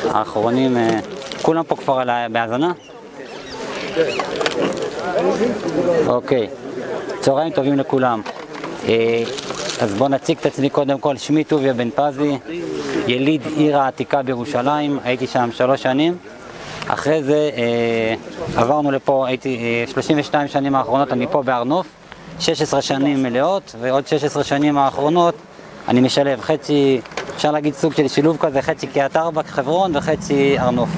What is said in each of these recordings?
האחרונים, כולם פה כבר בהאזנה? אוקיי, צהריים טובים לכולם. אז בואו נציג את עצמי קודם כל. שמי טוביה בן פזי, יליד עיר העתיקה בירושלים, הייתי שם 3 שנים. אחרי זה עברנו לפה, הייתי 32 שנים האחרונות אני פה בהר נוף, 16 שנים מלאות, ועוד 16 שנים האחרונות אני משלב חצי, אפשר להגיד סוג של שילוב כזה, חצי קריית ארבע חברון וחצי הר נוף.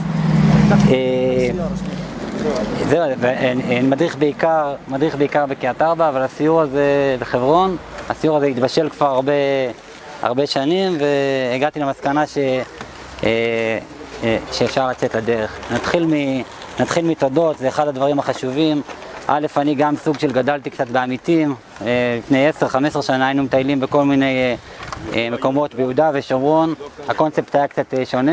זהו, מדריך בעיקר בקריית ארבע, אבל הסיור הזה בחברון, הסיור הזה התבשל כבר הרבה שנים, והגעתי למסקנה שאפשר לצאת לדרך. נתחיל מתודות, זה אחד הדברים החשובים. א', אני גם סוג של גדלתי קצת בעמיתים, לפני 10-15 שנה היינו מטיילים בכל מיני מקומות ביהודה ושומרון, הקונספט היה קצת שונה.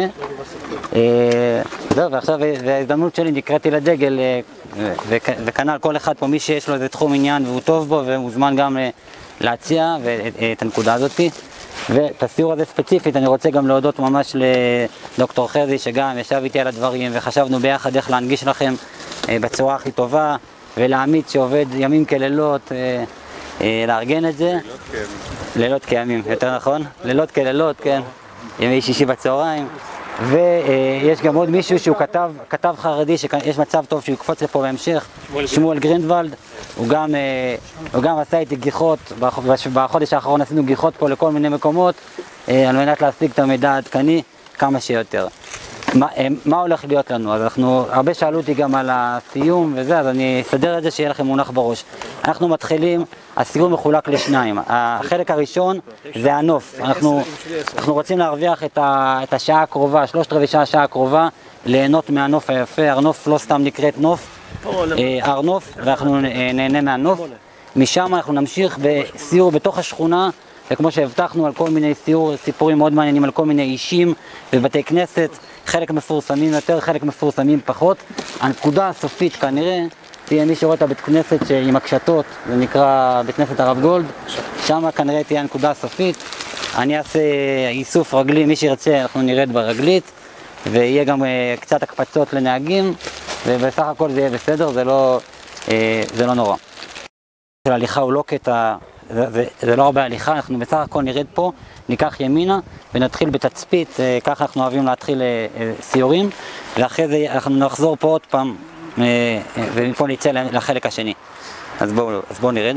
זהו, ועכשיו ההזדמנות שלי נקראתי לדגל, וכנ"ל כל אחד פה, מי שיש לו איזה תחום עניין והוא טוב בו ומוזמן גם להציע את הנקודה הזאת. ואת הסיור הזה ספציפית אני רוצה גם להודות ממש לדוקטור חזי, שגם ישב איתי על הדברים וחשבנו ביחד איך להנגיש לכם בצורה הכי טובה, ולעמית שעובד ימים כלילות לארגן את זה. לילות כימים, יותר נכון? לילות כלילות, כן. ימי שישי בצהריים. ויש גם עוד מישהו שהוא כתב חרדי, שיש מצב טוב שהוא יקפוץ לפה בהמשך, שמואל גרינדוולד. הוא גם עשה איתי גיחות, בחודש האחרון עשינו גיחות פה לכל מיני מקומות, על מנת להשיג את המידע העדכני כמה שיותר. מה הולך להיות לנו? אז הרבה שאלו אותי גם על הסיום וזה, אז אני אסדר את זה שיהיה לכם מונח בראש. אנחנו מתחילים, הסיור מחולק לשניים. החלק הראשון זה הנוף. אנחנו רוצים להרוויח את השעה הקרובה, 3/4 השעה הקרובה, ליהנות מהנוף היפה. הר נוף לא סתם נקראת נוף, הר נוף, ואנחנו נהנה מהנוף. משם אנחנו נמשיך בסיור בתוך השכונה, וכמו שהבטחנו על כל מיני סיפורים מאוד מעניינים על כל מיני אישים ובתי כנסת, חלק מפורסמים יותר, חלק מפורסמים פחות. הנקודה הסופית כנראה תהיה מי שרואה את הבית כנסת עם הקשתות, זה נקרא בית כנסת הרב גולד, שם כנראה תהיה הנקודה הסופית. אני אעשה איסוף רגלי, מי שירצה אנחנו נרד ברגלית, ויהיה גם קצת הקפצות לנהגים, ובסך הכל זה יהיה בסדר, זה לא נורא. ההליכה הוא לא קטע, זה לא הרבה הליכה, אנחנו בסך הכל נרד פה, ניקח ימינה ונתחיל בתצפית, ככה אנחנו אוהבים להתחיל סיורים, ואחרי זה אנחנו נחזור פה עוד פעם, ומפה נצא לחלק השני. אז בואו נרד.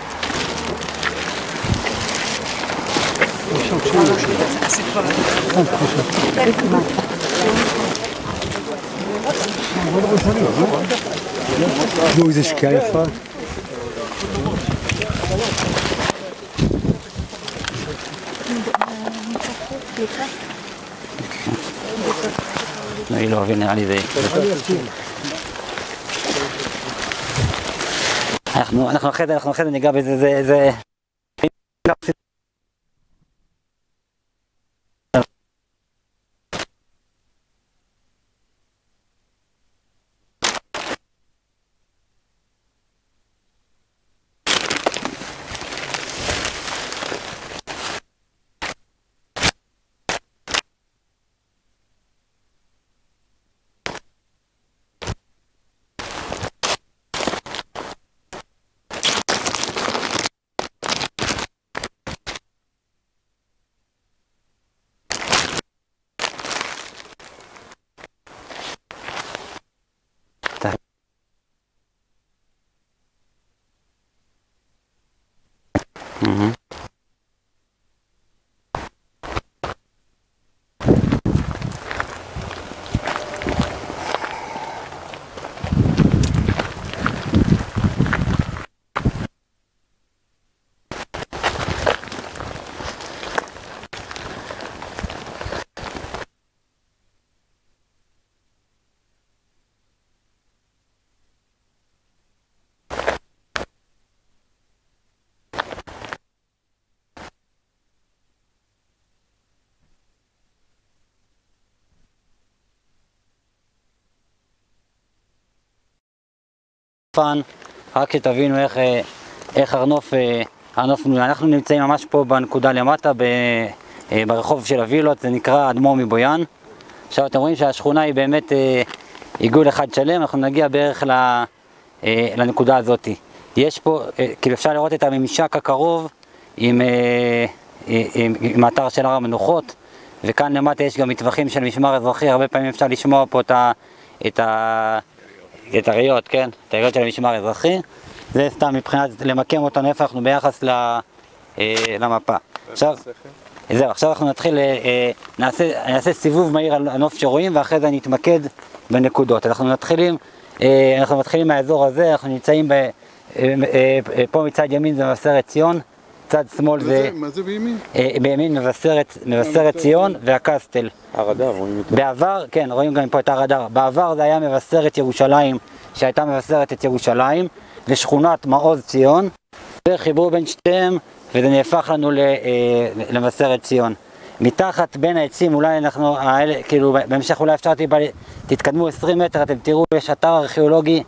איזה שקיעה יפה. אני לא אוהב, נראה לי זה... אנחנו אחרי זה ניגע בזה, זה... רק שתבינו איך הר נוף בנוי. אנחנו נמצאים ממש פה בנקודה למטה ברחוב של הווילות, זה נקרא אדמו"ר מבויאן, עכשיו אתם רואים שהשכונה היא באמת עיגול אחד שלם, אנחנו נגיע בערך לנקודה הזאת. יש פה, כאילו אפשר לראות את הממשק הקרוב עם האתר של הר המנוחות, וכאן למטה יש גם מטווחים של משמר אזרחי, הרבה פעמים אפשר לשמוע פה את הראיות, כן? את הראיות של המשמר האזרחי. זה סתם מבחינת למקם אותנו איפה אנחנו ביחס למפה. עכשיו אנחנו נתחיל, נעשה סיבוב מהיר על הנוף שרואים, ואחרי זה נתמקד בנקודות. אנחנו מתחילים מהאזור הזה, אנחנו נמצאים פה מצד ימין זה מבשרת ציון, צד שמאל זה... מה זה בימין? בימין מבשרת ציון והקסטל. הר אדר, רואים את זה. בעבר, כן, רואים גם פה את הר אדר. בעבר זה היה מבשרת ירושלים, שהייתה מבשרת את ירושלים, ושכונת מעוז ציון, וחיברו בין שתיהם, וזה נהפך לנו למבשרת ציון. מתחת בין העצים, אולי אנחנו, כאילו, בהמשך אולי אפשר תתקדמו 20 מטר, אתם תראו, יש אתר ארכיאולוגי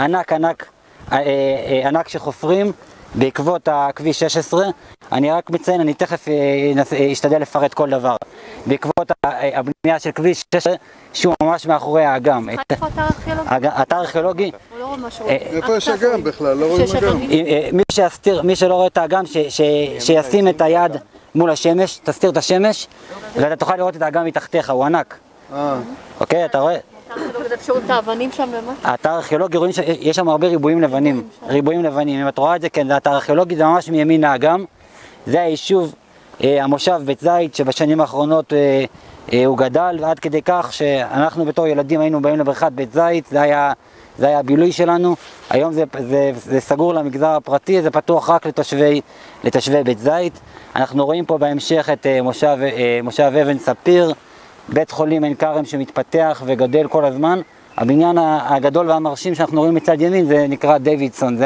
ענק שחופרים בעקבות הכביש 16. אני רק מציין, אני תכף אשתדל לפרט כל דבר. בעקבות הבנייה של כביש 16, שהוא ממש מאחורי האגם. איפה אתר ארכיאולוגי? אתר ארכיאולוגי. הוא לא רואה משהו. איפה יש אגם בכלל? לא רואים אגם. מי שלא רואה את האגם, שישים את היד מול השמש, תסתיר את השמש, ואתה תוכל לראות את האגם מתחתיך, הוא ענק. אוקיי, אתה רואה? אפשרות את האבנים שם למטה? האתר הארכיאולוגי, רואים שיש שם הרבה ריבועים לבנים. אם את רואה את זה, כן, זה האתר הארכיאולוגי, זה ממש מימין האגם. זה היישוב, המושב בית זית, שבשנים האחרונות הוא גדל, ועד כדי כך שאנחנו בתור ילדים היינו באים לבריכת בית זית, זה היה הבילוי שלנו. היום זה סגור למגזר הפרטי, זה פתוח רק לתושבי בית זית. אנחנו רואים פה בהמשך את מושב אבן ספיר, בית חולים עין כרם שמתפתח וגדל כל הזמן. הבניין הגדול והמרשים שאנחנו רואים מצד ימין זה נקרא דיווידסון,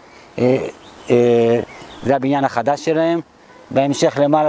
זה הבניין החדש שלהם. בהמשך למעלה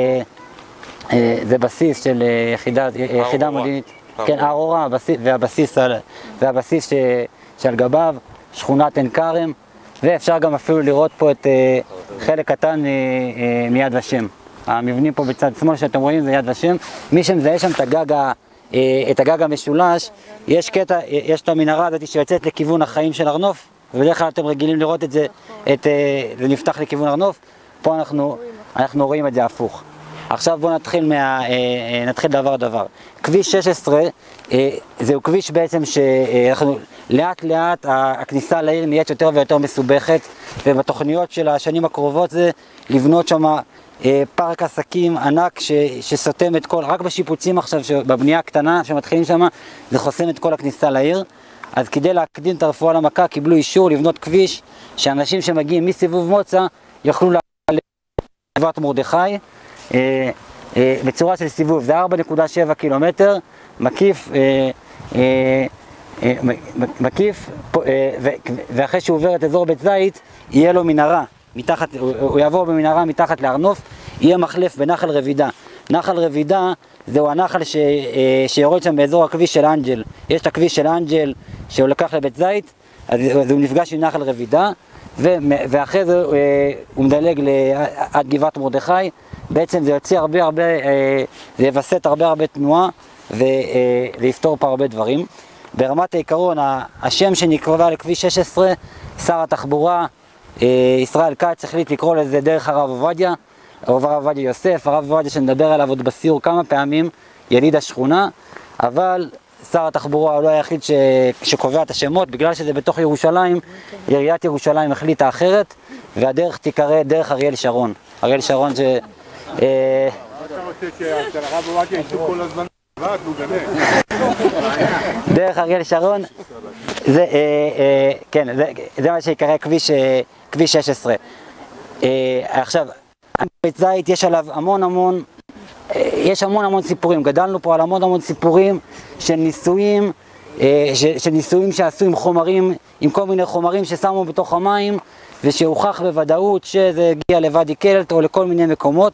זה בסיס של יחידה מודיעינית, כן, הארורה, והבסיס שעל גביו, שכונת עין כרם, ואפשר גם אפילו לראות פה את חלק קטן מיד ושם. המבנים פה בצד שמאל שאתם רואים זה יד ושם. מי שמזהה שם את הגג המשולש, יש את המנהרה הזאת שיוצאת לכיוון החיים של הר נוף, ובדרך כלל אתם רגילים לראות את זה, זה נפתח לכיוון הר נוף. פה אנחנו רואים את זה הפוך. עכשיו בואו נתחיל דבר. כביש 16 זהו כביש בעצם שאנחנו לאט לאט הכניסה לעיר נהיית יותר ויותר מסובכת, ובתוכניות של השנים הקרובות זה לבנות שם פארק עסקים ענק שסותם את כל, רק בשיפוצים עכשיו, בבנייה הקטנה שמתחילים שם, זה חוסם את כל הכניסה לעיר. אז כדי להקדים את הרפואה למכה קיבלו אישור לבנות כביש שאנשים שמגיעים מסיבוב מוצא יוכלו לגבעת מרדכי בצורה של סיבוב. זה 4.7 קילומטר מקיף, ואחרי שהוא עובר את אזור בית זית יהיה לו מנהרה מתחת, הוא יעבור במנהרה מתחת להר נוף, יהיה מחלף בנחל רבידה. נחל רבידה זהו הנחל שיורד שם באזור הכביש של אנג'ל. יש את הכביש של אנג'ל שהוא לקח לבית זית, אז הוא נפגש עם נחל רבידה, ואחרי זה הוא מדלג עד גבעת מרדכי. בעצם זה יוציא זה יווסת הרבה תנועה ויפתור פה הרבה דברים. ברמת העיקרון, השם שנקרא לכביש 16, שר התחבורה ישראל כץ החליט לקרוא לזה דרך הרב עובדיה, הרב עובדיה יוסף, הרב עובדיה שנדבר עליו עוד בסיור כמה פעמים, יליד השכונה, אבל שר התחבורה הוא לא היחיד שקובע את השמות, בגלל שזה בתוך ירושלים, עיריית ירושלים החליטה אחרת, והדרך תיקרא דרך אריאל שרון. אריאל שרון דרך אריאל שרון, זה מה שיקרא כביש 16. עכשיו, בית זית יש עליו המון סיפורים, גדלנו פה על המון סיפורים של ניסויים שעשו עם חומרים, עם כל מיני חומרים ששמו בתוך המים, ושהוכח בוודאות שזה הגיע לוואדי קלט או לכל מיני מקומות.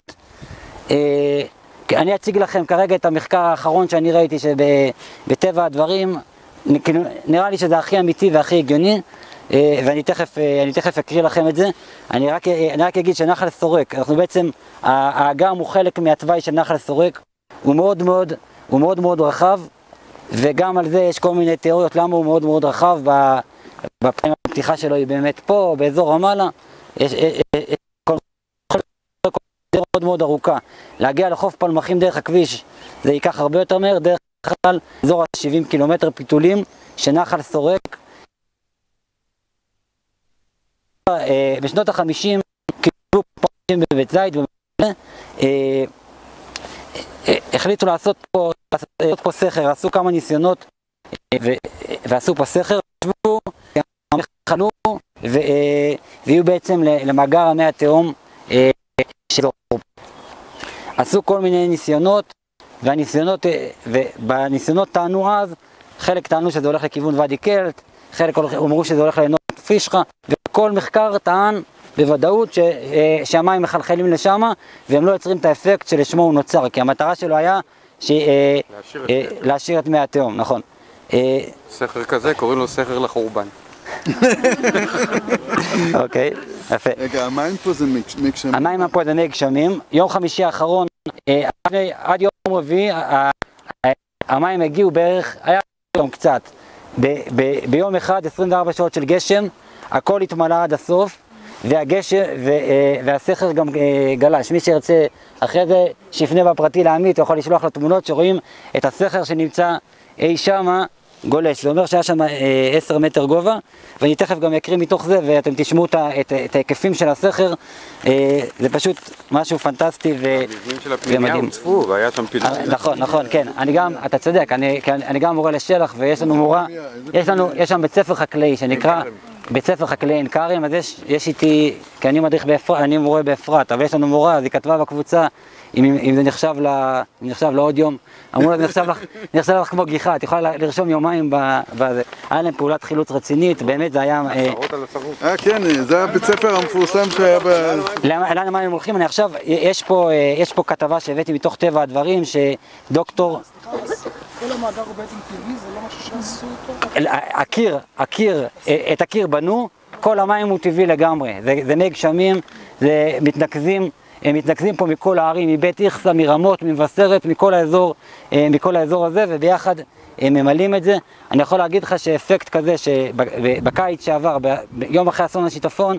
אני אציג לכם כרגע את המחקר האחרון שאני ראיתי שבטבע הדברים, נראה לי שזה הכי אמיתי והכי הגיוני, ואני תכף אקריא לכם את זה. אני רק אגיד שנחל סורק, אנחנו בעצם, האגם הוא חלק מהתוואי של נחל סורק, הוא הוא מאוד מאוד רחב, וגם על זה יש כל מיני תיאוריות למה הוא מאוד מאוד רחב. בפעמים הפתיחה שלו היא באמת פה, באזור רמאללה, יש מאוד מאוד ארוכה. להגיע לחוף פלמחים דרך הכביש זה ייקח הרבה יותר מהר, דרך כלל אזור ה-70 קילומטר פיתולים שנחל סורק. בשנות ה-50 קיבלו פרטים בבית זית, החליטו לעשות פה סכר, עשו כמה ניסיונות ועשו פה סכר, ישבו, חלו והיו בעצם למאגר המי התהום שלו. עשו כל מיני ניסיונות, ובניסיונות טענו אז, חלק טענו שזה הולך לכיוון ואדי קלט, חלק אמרו שזה הולך לעינות פישחה, וכל מחקר טען בוודאות שהמים מחלחלים לשם, והם לא יוצרים את האפקט שלשמו הוא נוצר, כי המטרה שלו היה להשאיר את מי התהום, נכון. סכר כזה, קוראים לו סכר לחורבן. אוקיי, יפה. רגע, המים פה זה מי גשמים? המים פה זה מי גשמים. יום חמישי האחרון, עד יום רביעי, המים הגיעו בערך, היה יום קצת. ביום אחד, 24 שעות של גשם, הכל התמלא עד הסוף, והסכר גם גלש. מי שירצה אחרי זה, שיפנה בפרטי לעמית, הוא יכול לשלוח לו תמונות שרואים את הסכר שנמצא אי שמה, גולש. זה אומר שהיה שם 10 מטר גובה, ואני תכף גם אקריא מתוך זה, ואתם תשמעו את ההיקפים של הסכר. זה פשוט משהו פנטסטי המבנים של הפנימיה הוצפו, והיה שם פילון. נכון, כן. אתה צודק, אני גם מורה לשלח, ויש לנו מורה, יש שם בית ספר חקלאי שנקרא בית ספר חקלאי עין כרם, אז יש איתי, כי אני מורה באפרת, אבל יש לנו מורה, אז היא כתבה בקבוצה, אם זה נחשב לעוד יום, אמרו לה, זה נחשב לך כמו גיחה, את יכולה לרשום יומיים בזה. היה להם פעולת חילוץ רצינית, באמת זה היה... כן, זה הבית ספר המפורסם שהיה למה הם הולכים? אני עכשיו, יש פה כתבה שהבאתי מתוך טבע הדברים, שדוקטור... כל המאגר הוא בעצם טבעי, זה לא משהו שעשו אותו? את הקיר בנו, כל המים הוא טבעי לגמרי, זה מי גשמים, זה הם מתנקזים פה מכל הערים, מבית איכסה, מרמות, ממבשרת, מכל האזור הזה, וביחד הם ממלאים את זה. אני יכול להגיד לך שאפקט כזה, שבקיץ שעבר, יום אחרי אסון השיטפון,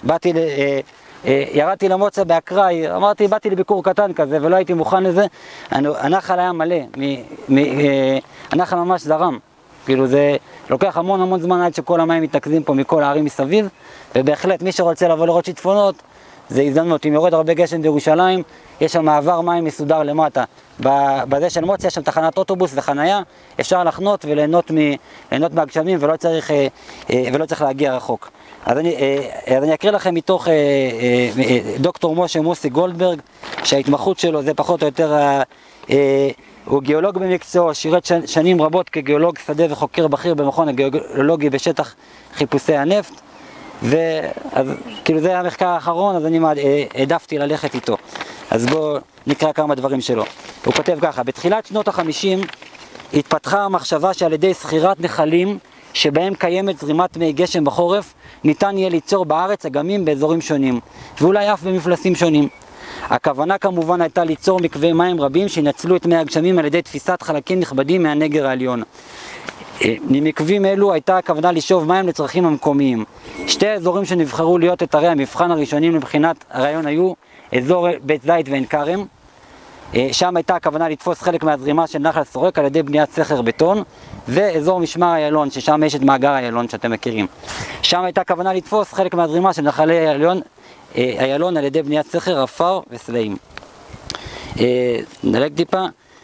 ירדתי למוצא באקראי, אמרתי, באתי לביקור קטן כזה, ולא הייתי מוכן לזה. הנחל היה מלא, הנחל ממש זרם. כאילו זה לוקח המון זמן עד שכל המים מתנקזים פה מכל הערים מסביב, ובהחלט מי שרוצה לבוא לראות שיטפונות, זה הזדמנות. אם יורד הרבה גשם בירושלים, יש שם מעבר מים מסודר למטה. בזה של מוצא יש שם תחנת אוטובוס וחנייה, אפשר לחנות וליהנות מהגשמים ולא צריך להגיע רחוק. אז אני אקריא לכם מתוך דוקטור משה מוסי גולדברג, שההתמחות שלו זה פחות או יותר, הוא גיאולוג במקצוע, שירת שנים רבות כגיאולוג שדה וחוקר בכיר במכון הגיאולוגי בשטח חיפושי הנפט, ואז כאילו זה המחקר האחרון, אז אני העדפתי ללכת איתו. אז בואו נקרא כמה דברים שלו. הוא כותב ככה: בתחילת שנות ה-50 התפתחה המחשבה שעל ידי סחירת נחלים שבהם קיימת זרימת מי גשם בחורף, ניתן יהיה ליצור בארץ אגמים באזורים שונים, ואולי אף במפלסים שונים. הכוונה כמובן הייתה ליצור מקווי מים רבים שינצלו את מי הגשמים על ידי תפיסת חלקים נכבדים מהנגר העליון. ממקווים אלו הייתה הכוונה לשאוב מים לצרכים המקומיים. שתי האזורים שנבחרו להיות אתרי המבחן הראשונים לבחינת הרעיון היו אזור בית זית ועין כרם. שם הייתה הכוונה לתפוס חלק מהזרימה של נחל סורק על ידי בניית סכר בטון, ואזור משמר איילון, ששם יש את מאגר איילון שאתם מכירים. שם הייתה הכוונה לתפוס חלק מהזרימה של נחלי איילון על ידי בניית סכר, עפר וסלעים. נדלג טיפה.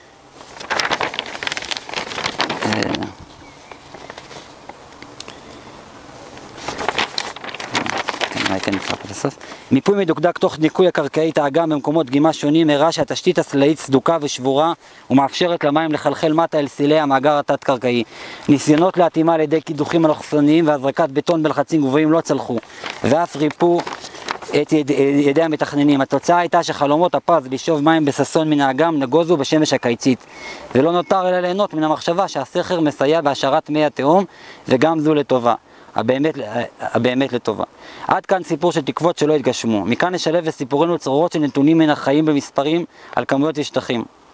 מיפוי מדוקדק תוך ניקוי הקרקעית האגם במקומות דגימה שונים הראה שהתשתית הסלעית סדוקה ושבורה ומאפשרת למים לחלחל מטה אל סילי המאגר התת-קרקעי. ניסיונות להתאימה על ידי קידוחים אלכסוניים והזרקת בטון בלחצים גבוהים לא צלחו, ואף ריפו את ידי המתכננים. התוצאה הייתה שחלומות הפז לשאוב מים בססון מן האגם נגוזו בשמש הקיצית, ולא נותר אלא ליהנות מן המחשבה שהסכר מסייע בהשארת מי התהום, וגם זו לטובה. הבאמת לטובה. עד כאן סיפור של תקוות שלא התגשמו. מכאן נשלב בסיפורנו צרורות של נתונים מן החיים במספרים על כמויות ושטחים.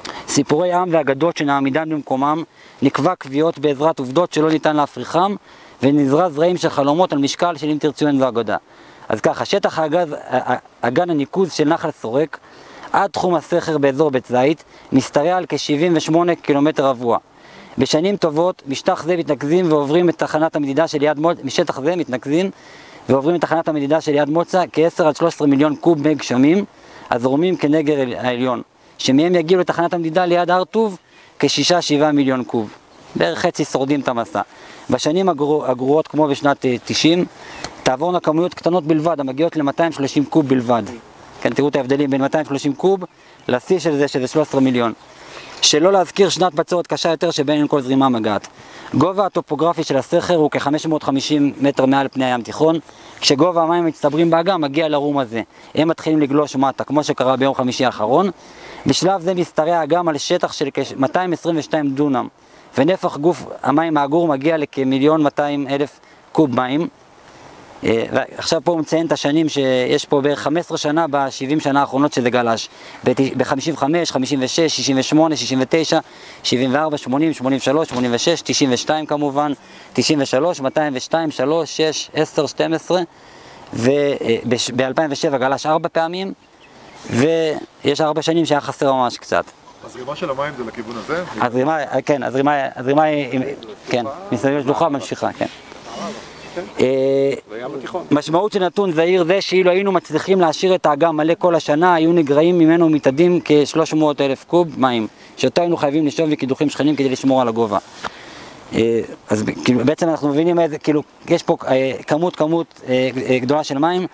סיפורי עם ואגדות שנעמידן במקומם, נקבע קביעות בעזרת עובדות שלא ניתן להפריכם, ונזרע זרעים של חלומות על משקל של אם תרצו אין ואגדה. אז ככה, שטח אגן הניקוז של נחל סורק, עד תחום הסכר באזור בית זית, משתרע על כ-78 קילומטר רבוע. בשנים טובות, משטח זה מתנקזים ועוברים את תחנת המדידה של יד מוצא, משטח זה מתנקזים ועוברים את תחנת המדידה של יד מוצא כ-10 עד 13 מיליון קוב מי גשמים, הזורמים כנגר העליון, שמהם יגיעו לתחנת המדידה ליד הר טוב כ-6-7 מיליון קוב. בערך חצי שורדים את המסע. בשנים הגרועות כמו בשנת 90, תעבורנה כמויות קטנות בלבד, המגיעות ל-230 קוב בלבד. כן, תראו את ההבדלים בין 230 קוב לשיא של זה, שזה 13 מיליון. שלא להזכיר שנת בצורת קשה יותר שבין כל זרימה מגעת. גובה הטופוגרפי של הסכר הוא כ-550 מטר מעל פני הים תיכון, כשגובה המים מצטברים באגם מגיע לרום הזה. הם מתחילים לגלוש מטה, כמו שקרה ביום חמישי האחרון. בשלב זה משתרע האגם על שטח של כ-222 דונם, ונפח גוף המים האגור מגיע לכ-1,200,000 קוב מים. עכשיו פה הוא מציין את השנים שיש פה בערך 15 שנה ב-70 שנה האחרונות שזה גלש. ב-55, 56, 68, 69, 74, 80, 83, 86, 92 כמובן, 93, 202, 3, 6, 10, 12, וב-2007 גלש 4 פעמים, ויש 4 שנים שהיה חסר ממש קצת. הזרימה של המים זה לכיוון הזה? הזרימה היא, כן, מסביב לשלוחה ממשיכה, כן. משמעות של נתון זהיר זה שאילו היינו מצליחים להשאיר את האגם מלא כל השנה, היו נגרעים ממנו ומתאדים כ-300,000 קוב מים, שאותו היינו חייבים לשאוב מקידוחים שכנים כדי לשמור על הגובה. אז בעצם אנחנו מבינים איזה, כאילו, יש פה כמות גדולה של מים,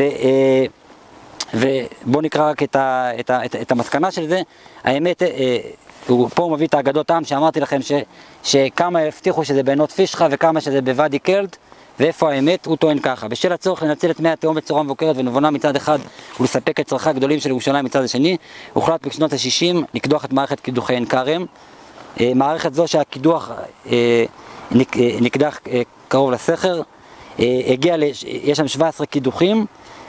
ובואו נקרא רק את המסקנה של זה. האמת, פה הוא מביא את האגדות עם שאמרתי לכם שכמה הבטיחו שזה בעינות פישחה וכמה שזה בוואדי קלט, ואיפה האמת? הוא טוען ככה: בשל הצורך לנצל את מי התהום בצורה מבוקרת ונבונה מצד אחד ולספק את צרכיה הגדולים של ירושלים מצד השני, הוחלט בשנות ה-60 לקדוח את מערכת קידוחי עין כרם. מערכת זו שהקידוח נקדח קרוב לסכר, יש שם 17 קידוחים,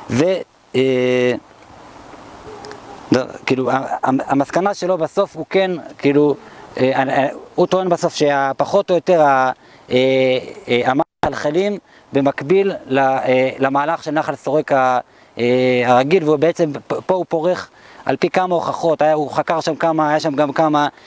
כאילו המסקנה שלו בסוף הוא כן, כאילו, הוא טוען בסוף שהפחות או יותר המים מחלחלים במקביל למהלך של נחל סורק הרגיל, ובעצם פה הוא פורח על פי כמה הוכחות. הוא חקר שם היה שם גם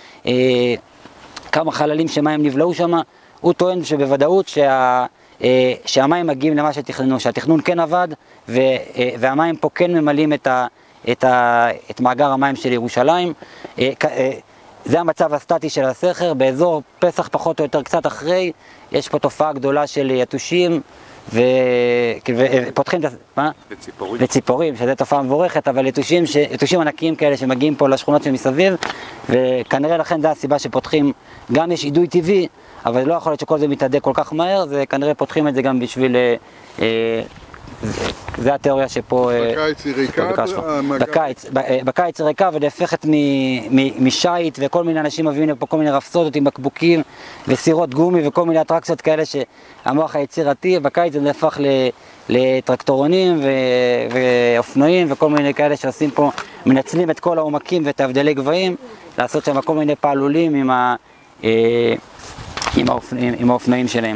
כמה חללים שמים נבלעו שם. הוא טוען שבוודאות שהמים מגיעים למה שתכננו, שהתכנון כן עבד, והמים פה כן ממלאים את מאגר המים של ירושלים. זה המצב הסטטי של הסכר. באזור פסח פחות או יותר קצת אחרי, יש פה תופעה גדולה של יתושים ופותחים וציפורים, שזה תופעה מבורכת, אבל יתושים ענקיים כאלה שמגיעים פה לשכונות שמסביב, וכנראה לכן זה הסיבה שפותחים. גם יש אידוי טבעי, אבל לא יכול להיות שכל זה מתהדק כל כך מהר, זה כנראה פותחים את זה גם בשביל, זה התיאוריה שפה, בקיץ היא ריקה? בקיץ היא ריקה ונהפכת משייט, וכל מיני אנשים מביאים לפה כל מיני רפסודות עם בקבוקים וסירות גומי וכל מיני אטרקציות כאלה שהמוח היצירתי, בקיץ זה נהפך לטרקטורונים ואופנועים וכל מיני כאלה שעושים פה, מנצלים את כל העומקים ואת ההבדלי גבהים, לעשות שם כל מיני פעלולים עם האופנועים שלהם.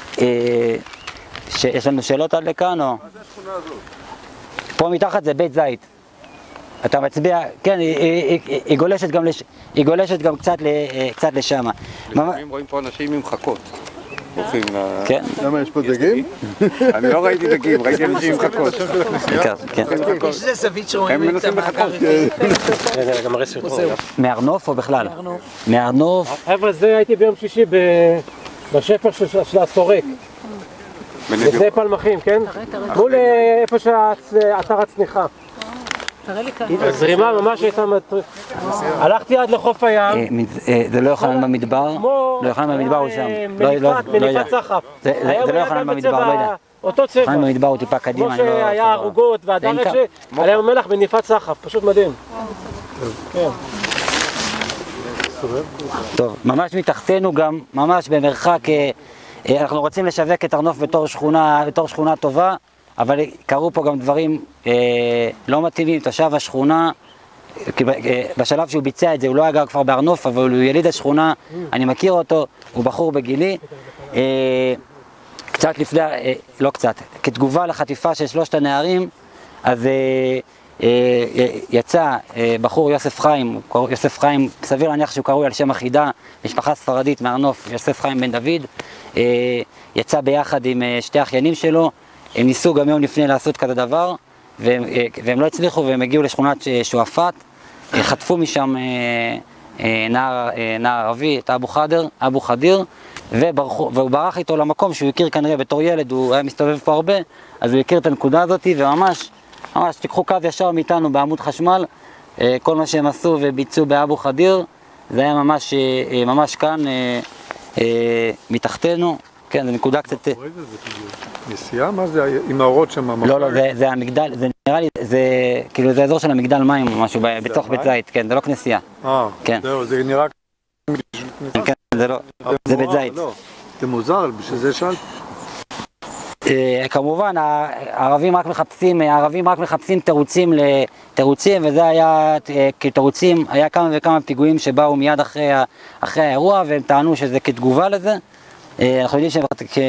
יש לנו שאלות עד לכאן או? מה זה השכונה הזאת? פה מתחת זה בית זית. אתה מצביע, כן, היא גולשת גם קצת לשם. לפעמים רואים פה אנשים עם חכות. כן. למה יש פה דגים? אני לא ראיתי דגים, ראיתי אנשים עם חכות. כן. יש איזה זווית שרואים את המאגר. זה גם מראה סרטון. מהרנוף או בכלל? מהרנוף. חבר'ה, זה הייתי ביום שישי בשפר של הסורק. זה פלמחים, כן? מול איפה שאתר הצניחה. הזרימה ממש הייתה מטריפה. הלכתי עד לחוף הים. זה לא יוחנן במדבר? לא יוחנן במדבר הוא שם. מניפת סחף. זה לא יוחנן במדבר, לא יודע. אותו צבע. יוחנן במדבר הוא טיפה קדימה. כמו שהיה ערוגות והדרך עליהם מלח מניפת סחף. פשוט מדהים. כן. טוב, ממש מתחתנו גם, ממש במרחק, אנחנו רוצים לשווק את הרנוף בתור שכונה טובה, אבל קרו פה גם דברים לא מתאימים. תושב השכונה בשלב שהוא ביצע את זה, הוא לא היה גר כבר בהר נוף, אבל הוא יליד השכונה, אני מכיר אותו, הוא בחור בגילי. קצת לפני, לא קצת, כתגובה לחטיפה של 3 הנערים, אז יצא בחור יוסף חיים, סביר להניח שהוא קרוי על שם אחידה, משפחה ספרדית מהר נוף, יוסף חיים בן דוד, יצא ביחד עם 2 אחיינים שלו, הם ניסו גם יום לפני לעשות כזה דבר, והם לא הצליחו והם הגיעו לשכונת שועפאט, חטפו משם נער ערבי, את אבו חדיר, והוא ברח איתו למקום שהוא הכיר כנראה בתור ילד, הוא היה מסתובב פה הרבה, אז הוא הכיר את הנקודה הזאת, וממש, תיקחו קו ישר מאיתנו בעמוד חשמל, כל מה שהם עשו וביצעו באבו חדיר, זה היה ממש כאן, מתחתנו, כן, זו נקודה קצת... נסיעה? מה זה? עם האורות שם? לא, זה המגדל, זה נראה לי, זה כאילו זה האזור של המגדל מים או משהו, בתוך בית זית, כן, זה לא כנסייה. זהו, זה נראה... כן, זה לא, זה בית זית. זה מוזר, בשביל זה שאלת. כמובן, הערבים רק מחפשים תירוצים, וזה היה כתירוצים, היה כמה וכמה פיגועים שבאו מיד אחרי האירוע, והם טענו שזה כתגובה לזה. אנחנו יודעים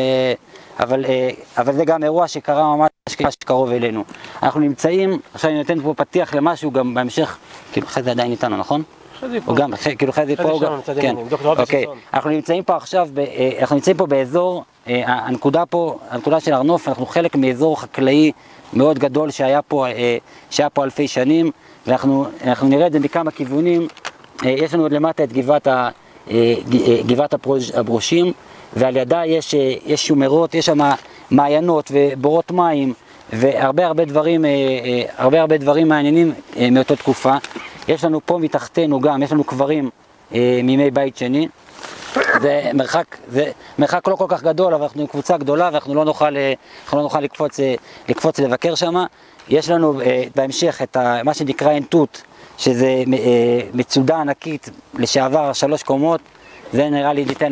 אבל זה גם אירוע שקרה ממש קרוב אלינו. אנחנו נמצאים, עכשיו אני נותן פה פתיח למשהו גם בהמשך, כאילו חזי עדיין איתנו, נכון? הוא גם, כאילו חזי פה הוא גם, כן, אוקיי. אנחנו נמצאים פה עכשיו, אנחנו נמצאים פה באזור, הנקודה של הר נוף, אנחנו חלק מאזור חקלאי מאוד גדול שהיה פה אלפי שנים, ואנחנו נראה את זה מכמה כיוונים. יש לנו עוד למטה את גבעת הברושים, ועל ידה יש שומרות, יש שם מעיינות ובורות מים, והרבה דברים מעניינים מאותה תקופה. יש לנו פה מתחתנו גם, יש לנו קברים מימי בית שני. זה מרחק לא כל כך גדול, אבל אנחנו עם קבוצה גדולה ואנחנו לא נוכל לקפוץ לבקר שם. יש לנו בהמשך את מה שנקרא עין תות, שזה מצודה ענקית לשעבר 3 קומות. זה נראה לי ניתן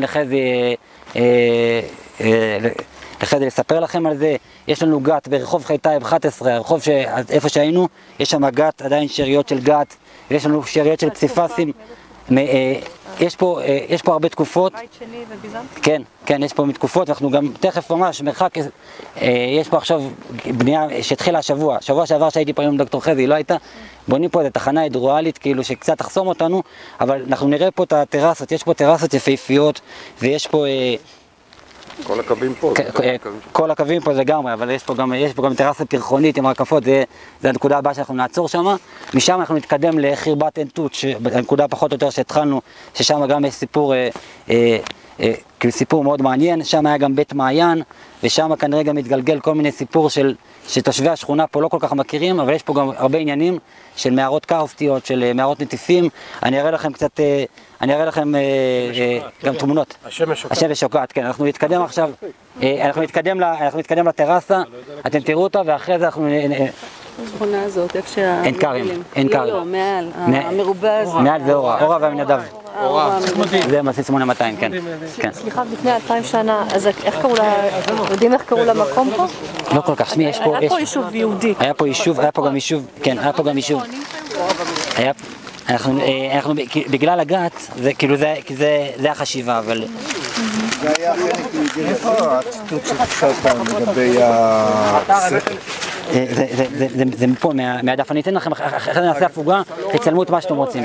לחזי לספר לכם על זה. יש לנו גת ברחוב חייטייב 11, הרחוב איפה שהיינו, יש שם גת, עדיין שאריות של גת, ויש לנו שאריות של פסיפסים. יש פה הרבה תקופות. בית שני וביזנטי? כן, יש פה מתקופות, ואנחנו גם תכף ממש מרחק, יש פה עכשיו בנייה שהתחילה שבוע שעבר שהייתי פה עם דוקטור חזי, היא לא הייתה, בונים פה את התחנה הידרואלית, כאילו שקצת תחסום אותנו, אבל אנחנו נראה פה את הטרסות, יש פה טרסות יפהפיות, ויש פה... כל הקווים פה. כל הקווים פה לגמרי, אבל יש פה גם טרסה פרחונית עם רקפות, זה הנקודה הבאה שאנחנו נעצור שם. משם אנחנו נתקדם לחרבת עין תות, הנקודה פחות או יותר שהתחלנו, ששם גם יש סיפור מאוד מעניין. שם היה גם בית מעיין, ושם כנראה גם מתגלגל כל מיני סיפור שתושבי השכונה פה לא כל כך מכירים, אבל יש פה גם הרבה עניינים של מערות קרסטיות, של מערות נטיפים. אני אראה לכם קצת, גם תמונות. השמש שוקעת, כן. אנחנו נתקדם עכשיו, אנחנו נתקדם לטרסה, אתם תראו אותה, ואחרי זה אנחנו... השכונה הזאת, איפה שה... אין כרים. לא, מעל, המרובע הזה. מעל זה אורה והמנדב. זה מסיס 8200, כן. סליחה, לפני 2000 שנה, אז איך קראו לה, יודעים איך קראו למקום פה? לא כל כך, שמי, יש פה... היה פה יישוב יהודי. היה פה גם יישוב, כן, היה פה גם יישוב. אנחנו, בגלל הגת, זה החשיבה, אבל... זה היה חלק איפה הציטוט שתפסת לגבי הספר? זה מפה, מהדף. אני אתן לכם, אחרי זה נעשה הפוגה, תצלמו את מה שאתם רוצים.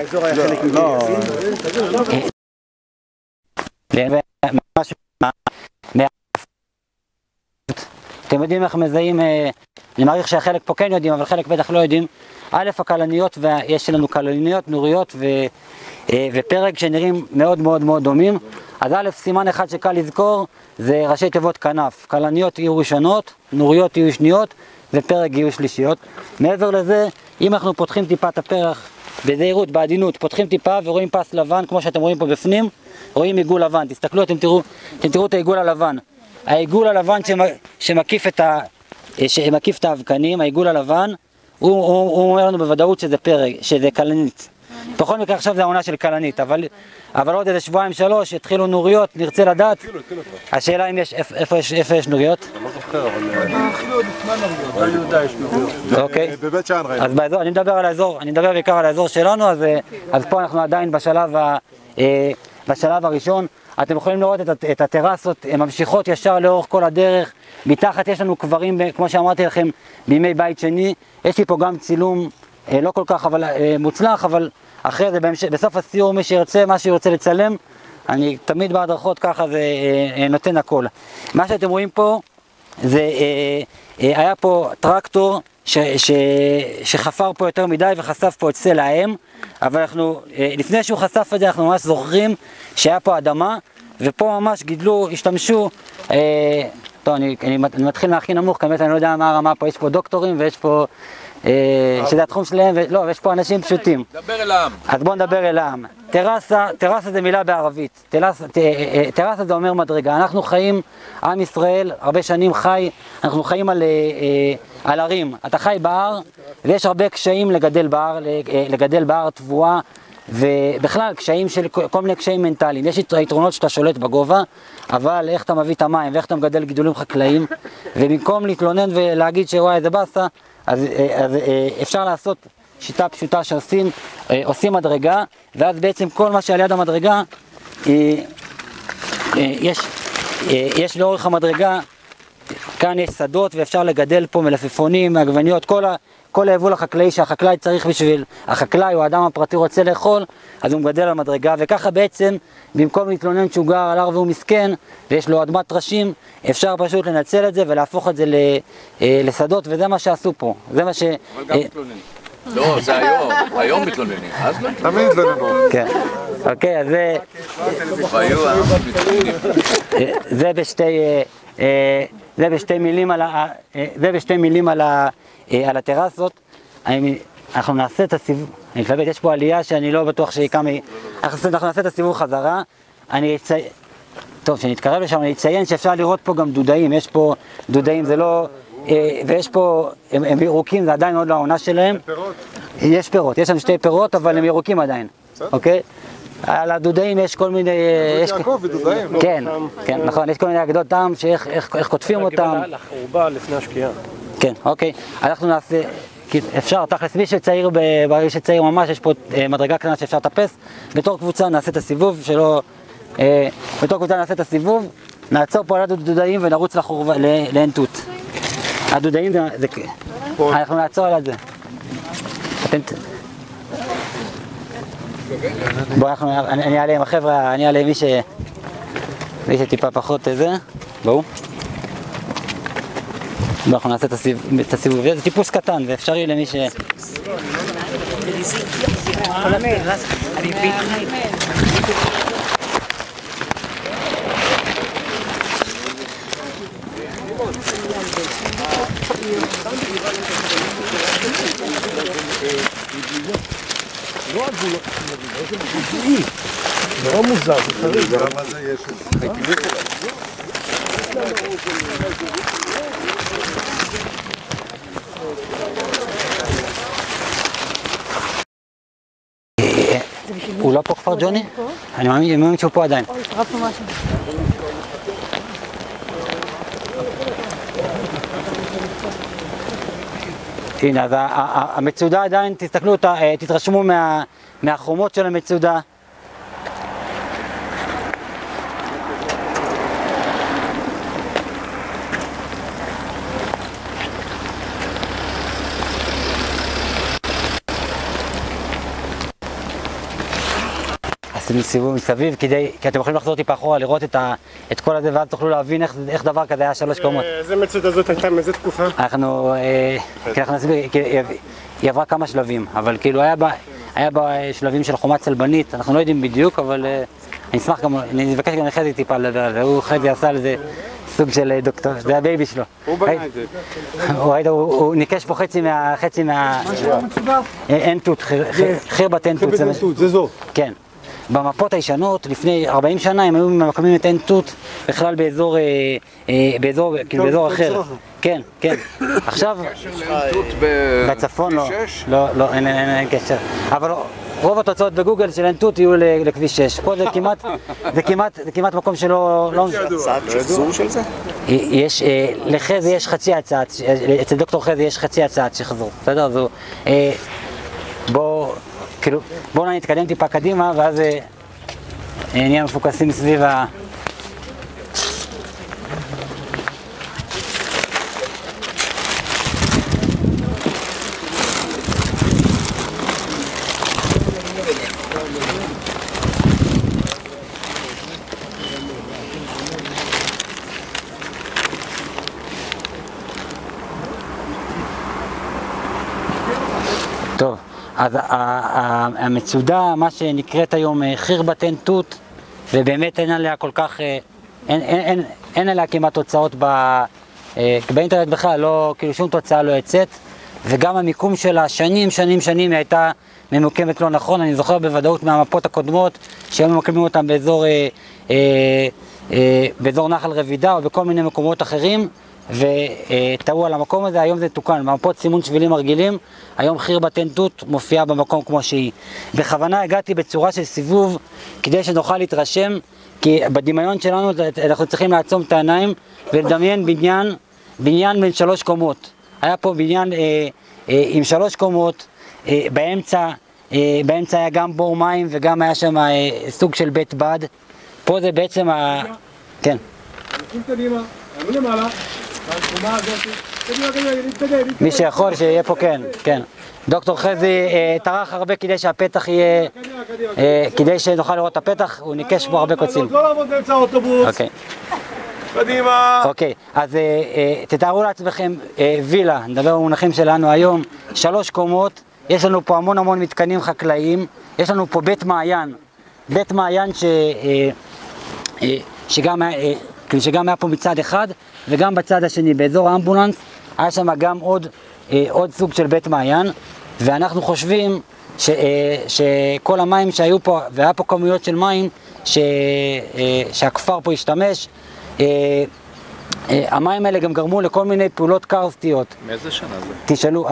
אתם יודעים איך מזהים, אני מעריך שהחלק פה כן יודעים, אבל חלק בטח לא יודעים. א', הכלניות, יש לנו כלניות, נוריות ופרק שנראים מאוד מאוד מאוד דומים. אז א', סימן אחד שקל לזכור, זה ראשי תיבות כנף. כלניות יהיו ראשונות, נוריות יהיו שניות, ופרק יהיו שלישיות. מעבר לזה, אם אנחנו פותחים טיפה את הפרח, בזהירות, בעדינות, פותחים טיפה ורואים פס לבן, כמו שאתם רואים פה בפנים, רואים עיגול לבן. תסתכלו, אתם תראו את העיגול הלבן. העיגול הלבן שמקיף את האבקנים, העיגול הלבן, הוא אומר לנו בוודאות שזה פרק, שזה כלנית. בכל מקרה עכשיו זה העונה של כלנית, אבל עוד איזה שבועיים שלוש יתחילו נוריות, נרצה לדעת. השאלה אם יש, איפה יש נוריות? אני לא זוכר, אבל... התחילו עוד לפני נוריות, ביהודה יש נוריות. אוקיי. בבית שאן ראינו. אז באזור, אני מדבר בעיקר על האזור שלנו, אז פה אנחנו עדיין בשלב הראשון. אתם יכולים לראות את הטרסות, הן ממשיכות ישר לאורך כל הדרך. מתחת יש לנו קברים, כמו שאמרתי לכם, בימי בית שני. יש לי פה גם צילום לא כל כך מוצלח, אבל אחרי זה בסוף הסיור מי שירצה, מה שירצה לצלם, אני תמיד בהדרכות ככה זה נותן הכל. מה שאתם רואים פה, זה היה פה טרקטור שחפר פה יותר מדי וחשף פה את סלע האם, אבל אנחנו, לפני שהוא חשף את זה אנחנו ממש זוכרים שהיה פה אדמה, ופה ממש גידלו, השתמשו, טוב, אני מתחיל מהכי נמוך, כמת אני לא יודע מה הרמה פה, יש פה דוקטורים ויש פה, שזה התחום שלהם, ולא, ויש פה אנשים פשוטים. דבר אל העם. אז בואו נדבר אל העם. טרסה זה מילה בערבית, טרסה זה אומר מדרגה. אנחנו חיים, עם ישראל, הרבה שנים חי, אנחנו חיים על הרים. אתה חי בהר, ויש הרבה קשיים לגדל בהר תבואה, ובכלל קשיים של כל מיני קשיים מנטליים. יש יתרונות שאתה שולט בגובה, אבל איך אתה מביא את המים ואיך אתה מגדל גידולים חקלאיים, ובמקום להתלונן ולהגיד שוואי איזה באסה, אז אפשר לעשות שיטה פשוטה עושים מדרגה, ואז בעצם כל מה שעל יד המדרגה, יש לאורך המדרגה, כאן יש שדות ואפשר לגדל פה מלפפונים, עגבניות, כל היבול החקלאי שהחקלאי צריך בשביל, החקלאי או האדם הפרטי רוצה לאכול, אז הוא מגדל על מדרגה, וככה בעצם, במקום להתלונן שהוא גר על הר והוא מסכן, ויש לו אדמת טרשים, אפשר פשוט לנצל את זה ולהפוך את זה לשדות, וזה מה שעשו פה. זה מה אבל גם מתלוננים. לא, זה היום מתלוננים, אז לא. תמיד התלוננו. כן. אוקיי, אז זה בשתי מילים על הטרסות. אנחנו נעשה את הסיבוב, אני מתלבט, יש פה עלייה שאני לא בטוח שהיא כמה, אנחנו נעשה את הסיבוב חזרה. טוב, כשנתקרב לשם אני אציין שאפשר לראות פה גם דודאים, יש פה דודאים, זה לא, ויש פה, הם ירוקים, זה עדיין עוד לא העונה שלהם. יש פירות, יש שם שתי פירות, אבל הם ירוקים עדיין, אוקיי? על הדודאים יש כל מיני... יעקב ודודאים. כן, כן, נכון, יש כל מיני אגדות טעם, שאיך קוטפים אותם. לחורבה לפני השקיעה. כן, אוקיי, אנחנו נעשה, אפשר, תכלס, מי שצעיר ממש, יש פה מדרגה קטנה שאפשר לטפס, בתור קבוצה נעשה את הסיבוב, בתור קבוצה נעשה את הסיבוב, נעצור פה על הדודאים ונרוץ לחורבה, לעין תות. הדודאים זה... אנחנו נעצור על זה. בואו, אני אעלה עם החבר'ה, אני אעלה עם מי שטיפה פחות זה, בואו. בואו, אנחנו נעשה את הסיבוב, זה טיפוס קטן, זה אפשרי למי ש... לא הגבולות, זה לא מוזר, זה חריג. למה זה יש את הוא לא פה כבר ג'וני? אני מאמין שהוא פה עדיין. הנה, אז המצודה עדיין, תסתכלו, תתרשמו מהחומות של המצודה. עשינו סיבוב מסביב, כי אתם יכולים לחזור טיפה אחורה, לראות את כל הזה, ואז תוכלו להבין איך דבר כזה היה 3 קומות. איזה מצודה זאת הייתה, מאיזה תקופה? אנחנו נסביר, היא עברה כמה שלבים, אבל כאילו היה בה שלבים של חומה צלבנית, אנחנו לא יודעים בדיוק, אבל אני אשמח גם, אני אבקש גם לחזי טיפה לדבר על זה, הוא חזי עשה לזה סוג של דוקטור, זה הבייבי שלו. הוא בנה את זה. הוא ניקש פה חצי מה... אין תות, חרבת אין תות. זה זו. כן. במפות הישנות, לפני 40 שנה, הם היו ממקמים את עין תות בכלל באזור אחר. כן, כן. עכשיו, בצפון לא, אין קשר. אבל רוב התוצאות בגוגל של עין תות יהיו לכביש 6. פה זה כמעט מקום שלא... הצעת שחזור של זה? יש, לחזי יש חצי הצעת, אצל דוקטור חזי יש חצי הצעת שחזור, בסדר? אז בואו נתקדם טיפה קדימה ואז נהיה מפוקסים סביב ה... טוב, אז המצודה, מה שנקראת היום חרבת עין תות, ובאמת אין עליה כל כך, אין עליה כמעט תוצאות באינטרנט בכלל, לא, כאילו שום תוצאה לא יצאת, וגם המיקום שלה שנים היא הייתה ממוקמת לא נכון. אני זוכר בוודאות מהמפות הקודמות שהיו ממקמים אותם באזור נחל רבידה או בכל מיני מקומות אחרים, וטעו על המקום הזה. היום זה תוקן, במפות סימון שבילים הרגילים, היום חרבת עין תות מופיעה במקום כמו שהיא. בכוונה הגעתי בצורה של סיבוב כדי שנוכל להתרשם, כי בדמיון שלנו אנחנו צריכים לעצום את העיניים ולדמיין בניין בין 3 קומות. היה פה בניין עם 3 קומות, באמצע היה גם בור מים וגם היה שם סוג של בית בד. פה זה בעצם כן. קדימה, עלו למעלה. מי שיכול שיהיה פה, כן. דוקטור חזי טרח הרבה כדי שהפתח יהיה, כדי שנוכל לראות את הפתח, הוא ניקש פה הרבה קוצים. לא לעבוד באמצע האוטובוס. אוקיי. קדימה. אוקיי, אז תתארו לעצמכם וילה, נדבר במונחים שלנו היום, 3 קומות, יש לנו פה המון מתקנים חקלאיים, יש לנו פה בית מעיין שגם היה פה מצד אחד וגם בצד השני, באזור האמבולנס, היה שם גם עוד סוג של בית מעיין, ואנחנו חושבים שכל המים שהיו פה, והיה פה כמויות של מים שהכפר פה השתמש, המים האלה גם גרמו לכל מיני פעולות קרסטיות. מאיזה שנה זה? תשאלו,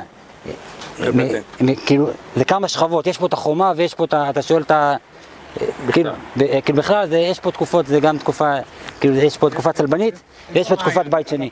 כאילו, זה כמה שכבות, יש פה את החומה ויש פה, אתה שואל את ה... כאילו בכלל יש פה תקופות, זה גם תקופה, כאילו יש פה תקופה צלבנית ויש פה תקופת בית שני.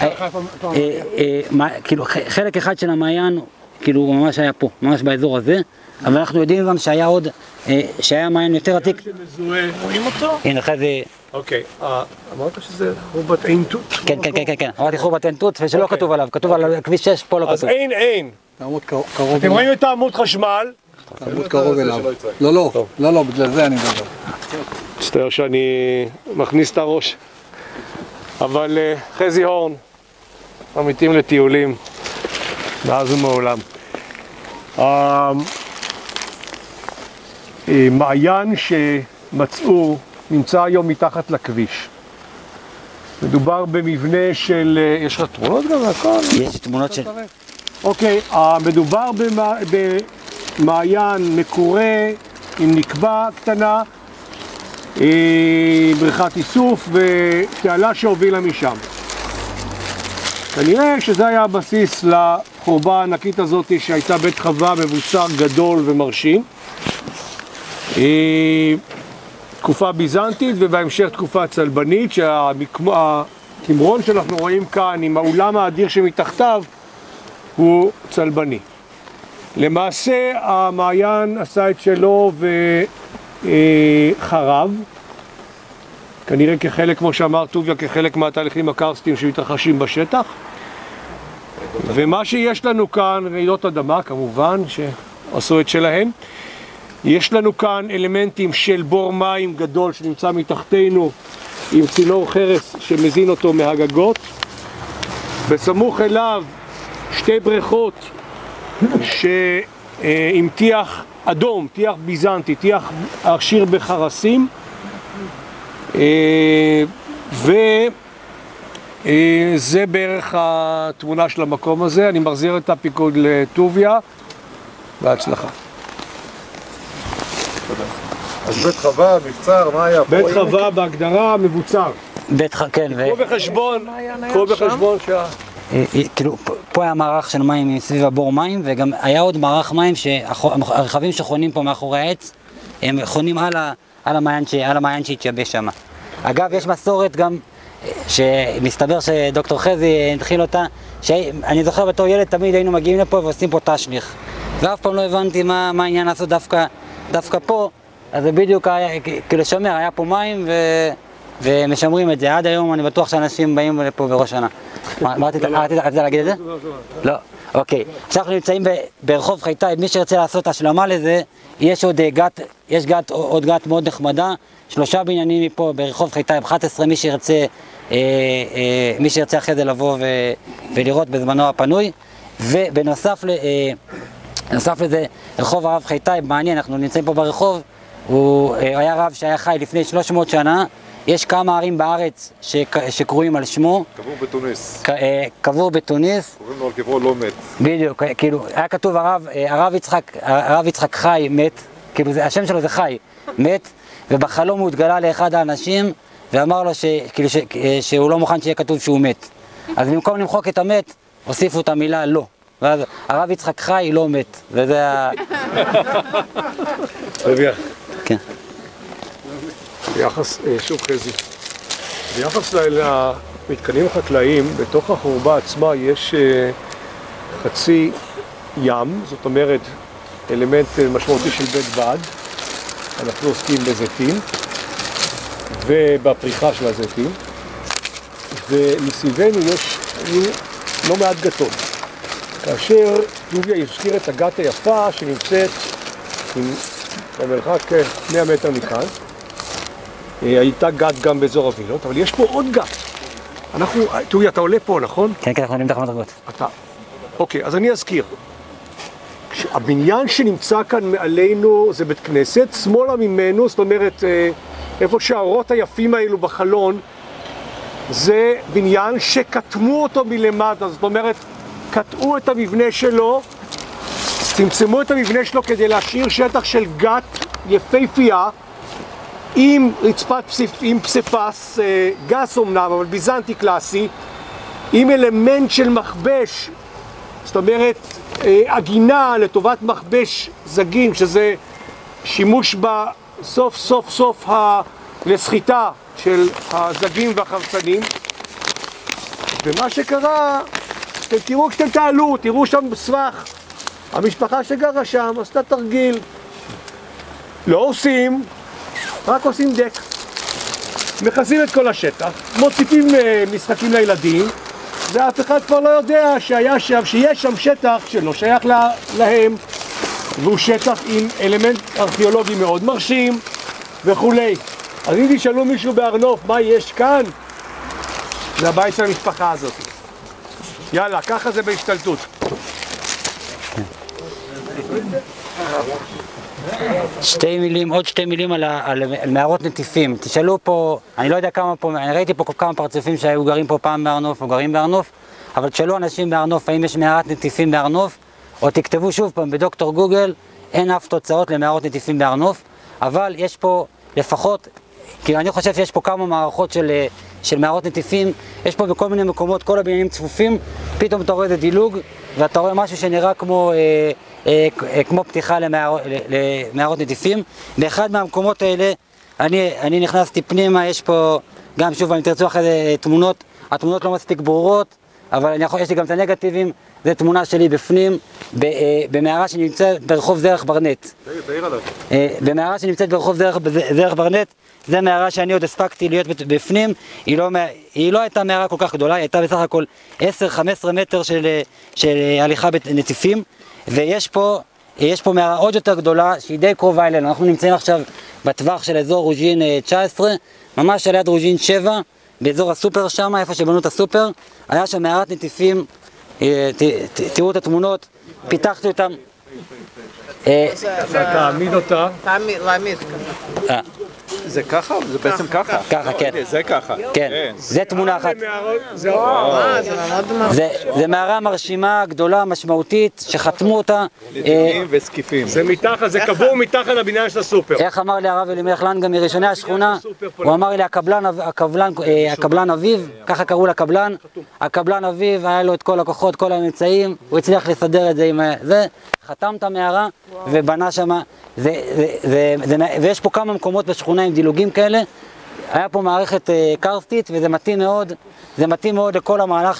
כאילו חלק אחד של המעיין, כאילו הוא ממש היה פה, ממש באזור הזה, אבל אנחנו יודעים גם שהיה מעיין יותר עתיק. רואים אותו? הנה אחרי זה... אוקיי, אמרת שזה חרבת עין תות? כן, אמרתי חרבת עין תות ושלא כתוב עליו, כתוב על כביש 6, פה לא כתוב. אז אין. אתם רואים את העמוד חשמל? תעמוד קרוב אליו. לא, בגלל זה אני מדבר. מצטער שאני מכניס את הראש. אבל חזי הורן, עמיתים לטיולים, מאז ומעולם. מעיין שמצאו נמצא היום מתחת לכביש. מדובר במבנה של... יש לך תמונות גם מהכל? יש תמונות של... אוקיי, מדובר במעיין מקורה עם נקבה קטנה, בריכת איסוף ותעלה שהובילה משם. כנראה שזה היה הבסיס לחורבה הענקית הזאת שהייתה בית חווה מבוצר גדול ומרשים. תקופה ביזנטית ובהמשך תקופה צלבנית, שהתמרון שאנחנו רואים כאן עם האולם האדיר שמתחתיו הוא צלבני. למעשה המעיין עשה את שלו וחרב, כנראה כחלק, כמו שאמר טוביה, כחלק מהתהליכים הקרסטיים שמתרחשים בשטח. ומה שיש לנו כאן, רעידות אדמה כמובן שעשו את שלהם, יש לנו כאן אלמנטים של בור מים גדול שנמצא מתחתנו עם צינור חרס שמזין אותו מהגגות. בסמוך אליו 2 בריכות עם טיח אדום, טיח ביזנטי, טיח עשיר בחרסים, וזה בערך התמונה של המקום הזה. אני מחזיר את הפיקוד לטוביה, בהצלחה. אז בית חווה, מבצר, מה היה פה? בית חווה בהגדרה מבוצר. כן, קחו בחשבון שה... כאילו, פה היה מערך של מים סביב הבור מים, וגם היה עוד מערך מים שהרכבים שחונים פה מאחורי העץ, הם חונים על המעיין שהתייבש שם. אגב, יש מסורת גם, שמסתבר שדוקטור חזי התחיל אותה, שאני זוכר בתור ילד תמיד היינו מגיעים לפה ועושים פה תשליך. ואף פעם לא הבנתי מה העניין לעשות דווקא פה, אז זה בדיוק היה, כאילו שומר, היה פה מים ומשמרים את זה. עד היום אני בטוח שאנשים באים לפה בראש שנה. רצית להגיד את זה? לא. אוקיי. עכשיו אנחנו נמצאים ברחוב חיטאי, מי שרצה לעשות השלמה לזה, יש עוד גת מאוד נחמדה, 3 בניינים מפה ברחוב חיטאי 11, מי שירצה אחרי זה לבוא ולראות בזמנו הפנוי. ובנוסף לזה, רחוב הרב חיטאי, מעניין, אנחנו נמצאים פה ברחוב, הוא היה רב שהיה חי לפני 300 שנה, יש כמה ערים בארץ שקרויים על שמו. קבור בתוניס. קבור בתוניס. קוראים לו על קברו לא מת. בדיוק, כאילו, היה כתוב הרב יצחק חי מת, כאילו השם שלו זה חי, מת, ובחלום הוא התגלה לאחד האנשים, ואמר לו שהוא לא מוכן שיהיה כתוב שהוא מת. אז במקום למחוק את המת, הוסיפו את המילה לא. ואז הרב יצחק חי לא מת, וזה ה... כן. ביחס, שוב חזי, ביחס למתקנים החקלאיים, בתוך החורבה עצמה יש חצי ים, זאת אומרת אלמנט משמעותי של בית בד, אנחנו עוסקים בזיתים ובפריחה של הזיתים, ומסביבנו היו לא מעט גתות. כאשר טוביה הזכיר את הגת היפה שנמצאת במרחק 100 מטר מכאן, הייתה גת גם באזור הווילות, אבל יש פה עוד גת. טוביה, אתה עולה פה, נכון? כן, אנחנו עולים תחנות רגות. אוקיי, אז אני אזכיר. הבניין שנמצא כאן מעלינו זה בית כנסת, שמאלה ממנו, זאת אומרת, איפה שהאורות היפים האלו בחלון, זה בניין שקטמו אותו מלמטה, זאת אומרת, קטעו את המבנה שלו, צמצמו את המבנה שלו כדי להשאיר שטח של גת יפהפייה, עם רצפת עם פסיפס, גס אומנם, אבל ביזנטי קלאסי, עם אלמנט של מכבש, זאת אומרת, עגינה לטובת מכבש זגים, שזה שימוש סוף לסחיטה של הזגים והחרצנים. ומה שקרה, אתם תראו כשאתם תעלו, תראו שם בסבך, המשפחה שגרה שם עשתה תרגיל. לא עושים, רק עושים דק. מכסים את כל השטח, מוסיפים משחקים לילדים, ואף אחד כבר לא יודע שיש שם שטח שלא שייך להם, והוא שטח עם אלמנט ארכיאולוגי מאוד מרשים וכולי. אז אם תשאלו מישהו בארנוף מה יש כאן, זה הבית של המשפחה הזאת. יאללה, ככה זה בהשתלטות. עוד שתי מילים על מערות נטיפים. תשאלו פה, אני לא יודע כמה פה, אני ראיתי פה כמה פרצופים שהיו גרים פה פעם בארנוף או גרים בארנוף, אבל תשאלו אנשים בארנוף האם יש מערת נטיפים בארנוף, או תכתבו שוב פעם בדוקטור גוגל, אין אף תוצאות למערות נטיפים בארנוף, אבל יש פה לפחות, כי אני חושב שיש פה כמה מערכות של מערות נטיפים, יש פה בכל מיני מקומות, כל הבניינים צפופים, פתאום אתה רואה איזה דילוג, ואתה רואה משהו שנראה כמו פתיחה למערות נטיפים. באחד מהמקומות האלה, אני נכנסתי פנימה, יש פה גם שוב, אם תרצו אחרי זה תמונות, התמונות לא מספיק ברורות, אבל יש לי גם את הנגטיבים, זו תמונה שלי בפנים, במערה שנמצאת ברחוב זרח ברנט. במערה שנמצאת ברחוב זרח ברנט, זו מערה שאני עוד הספקתי להיות בפנים, היא לא הייתה מערה כל כך גדולה, היא הייתה בסך הכל 10-15 מטר של הליכה בנטיפים, ויש פה מערה עוד יותר גדולה שהיא די קרובה אלינו. אנחנו נמצאים עכשיו בטווח של אזור רוז'ין 19, ממש על יד רוז'ין 7, באזור הסופר שם, איפה שבנו את הסופר, היה שם מערת נטיפים, תראו את התמונות, פיתחתי אותם. תעמיד אותה. להעמיד. זה ככה? זה בעצם ככה? ככה, כן. זה ככה. כן, זה תמונה אחת. זה זה מערה מרשימה, גדולה, משמעותית, שחתמו אותה. לדינים וזקיפים. זה מתחת, זה קבור מתחת לבניין של הסופר. איך אמר לי הרב אלימלך לנגה מראשוני השכונה? הוא אמר לי, הקבלן אביב, ככה קראו לקבלן, הקבלן אביב, היה לו את כל הכוחות, כל הממצאים, הוא הצליח לסדר את זה עם זה, חתם את המערה ובנה שם, ויש פה כמה מקומות בשכונה עם דילוגים כאלה, היה פה מערכת קרסטית וזה מתאים מאוד, זה מתאים מאוד לכל המהלך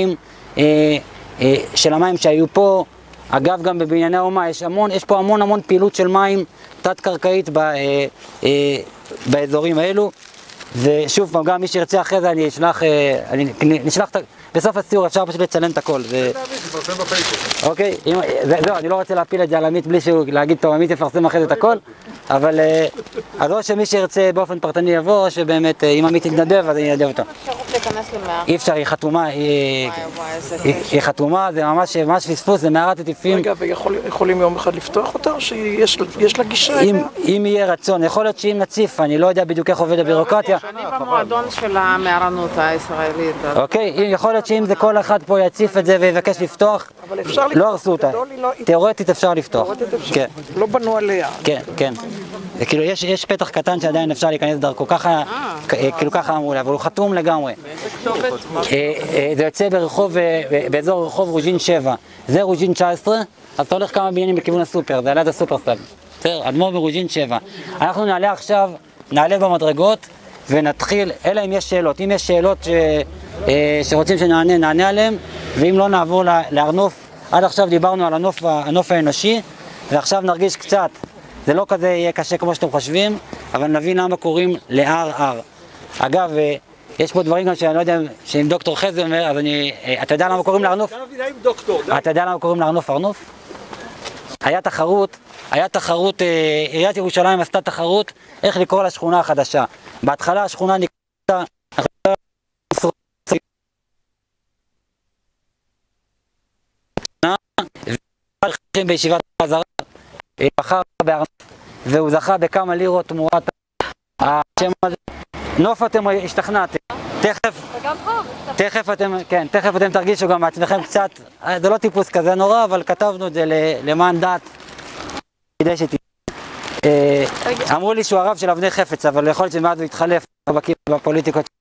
של המים שהיו פה. אגב, גם בבנייני האומה יש פה המון פעילות של מים תת-קרקעית באזורים האלו. ושוב פעם, גם מי שירצה אחרי זה אני נשלח בסוף הסיור, אפשר פשוט לצלם את הכל. אוקיי, זהו, אני לא רוצה להפיל את זה על עמית בלי להגיד טוב, עמית יפרסם אחרי זה את הכל, אבל אז או שמי שירצה באופן פרטני יבוא, או שבאמת אם עמית יתנדב אז אני אנדב אותו. אי אפשר, היא חתומה, היא חתומה, זה ממש פספוס, זה מערת הטיפים. רגע, ויכולים יום אחד לפתוח אותה, או שיש לה גישה? אם יהיה רצון, יכול להיות שאם נציף, אני לא יודע בדיוק איך עובד הבירוקרטיה. אני במועדון של המערנות הישראלית. אוקיי, יכול להיות שאם זה כל אחד פה יציף את זה ויבקש לפתוח, לא הרסו אותה. תיאורטית אפשר לפתוח. לא בנו עליה. כן, כן. כאילו יש פתח קטן שעדיין אפשר להיכנס דרכו, ככה, כאילו ככה אמרו לי, אבל הוא חתום לגמרי. זה יוצא באזור רחוב רוז'ין 7, זה רוז'ין 19, אז אתה הולך כמה בניינים בכיוון הסופר, זה ליד הסופרסטאר. בסדר, אדמו"ר ברוז'ין 7. אנחנו נעלה עכשיו, נעלה במדרגות ונתחיל, אלא אם יש שאלות. אם יש שאלות שרוצים שנענה, נענה עליהם, ואם לא נעבור לארנוף. עד עכשיו דיברנו על הנוף האנושי, ועכשיו נרגיש קצת. זה לא כזה יהיה קשה כמו שאתם חושבים, אבל נבין למה קוראים להר. אגב, יש פה דברים גם שאני לא יודע, שאם דוקטור חזי אומר, אז אתה יודע למה קוראים לארנוף? אתה יודע למה קוראים לארנוף ארנוף? היה תחרות, עיריית ירושלים עשתה תחרות איך לקרוא לשכונה החדשה. בהתחלה השכונה נקראה בישיבת חזרה, בחר בארנוף, והוא זכה בכמה לירות תמורת השם הזה. נוף אתם השתכנעתם, תכף אתם תרגישו גם מעצמכם קצת, זה לא טיפוס כזה נורא, אבל כתבנו את זה למען דת, כדי אמרו לי שהוא הרב של אבני חפץ, אבל יכול להיות שמאז הוא התחלף בפוליטיקות.